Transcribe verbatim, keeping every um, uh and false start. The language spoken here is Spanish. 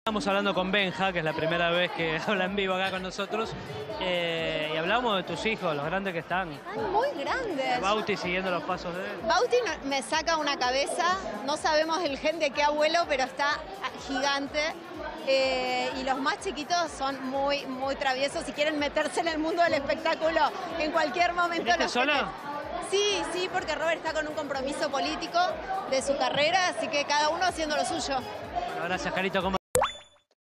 Estamos hablando con Benja, que es la primera vez que habla en vivo acá con nosotros, eh, y hablamos de tus hijos, los grandes que están. Están muy grandes. Bauti siguiendo los pasos de él. Bauti me saca una cabeza, no sabemos el gen de qué abuelo, pero está gigante. Eh, y los más chiquitos son muy, muy traviesos y quieren meterse en el mundo del espectáculo en cualquier momento. ¿Viniste sola? Sí, sí, porque Robert está con un compromiso político de su carrera, así que cada uno haciendo lo suyo. Gracias, Carito. ¿Cómo